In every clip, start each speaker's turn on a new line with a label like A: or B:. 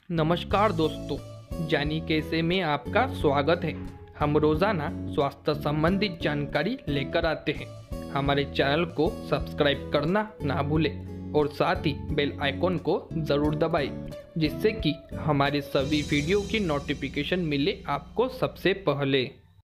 A: नमस्कार दोस्तों, जानी कैसे में आपका स्वागत है। हम रोजाना स्वास्थ्य संबंधित जानकारी लेकर आते हैं। हमारे चैनल को सब्सक्राइब करना ना भूलें और साथ ही बेल आइकॉन को ज़रूर दबाएं, जिससे कि हमारे सभी वीडियो की नोटिफिकेशन मिले आपको सबसे पहले।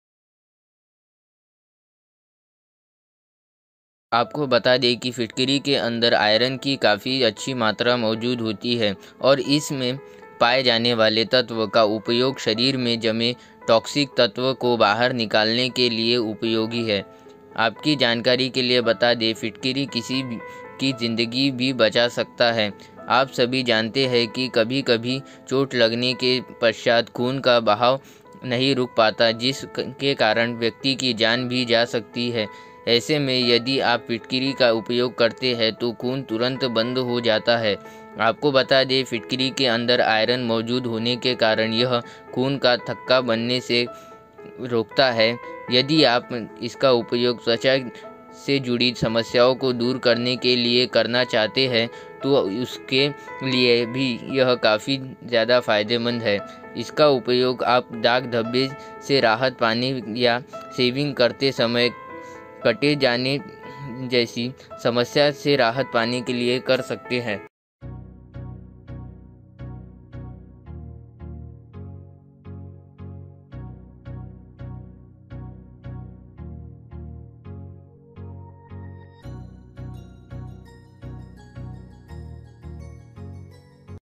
B: आपको बता दें कि फिटकरी के अंदर आयरन की काफ़ी अच्छी मात्रा मौजूद होती है और इसमें पाए जाने वाले तत्व का उपयोग शरीर में जमे टॉक्सिक तत्व को बाहर निकालने के लिए उपयोगी है। आपकी जानकारी के लिए बता दें, फिटकरी की ज़िंदगी भी बचा सकता है। आप सभी जानते हैं कि कभी कभी चोट लगने के पश्चात खून का बहाव नहीं रुक पाता, जिसके कारण व्यक्ति की जान भी जा सकती है। ऐसे में यदि आप फिटकरी का उपयोग करते हैं तो खून तुरंत बंद हो जाता है। आपको बता दें, फिटकरी के अंदर आयरन मौजूद होने के कारण यह खून का थक्का बनने से रोकता है। यदि आप इसका उपयोग त्वचा से जुड़ी समस्याओं को दूर करने के लिए करना चाहते हैं तो उसके लिए भी यह काफ़ी ज़्यादा फायदेमंद है। इसका उपयोग आप दाग धब्बे से राहत पाने या शेविंग करते समय कटे जाने जैसी समस्या से राहत पाने के लिए कर सकते हैं।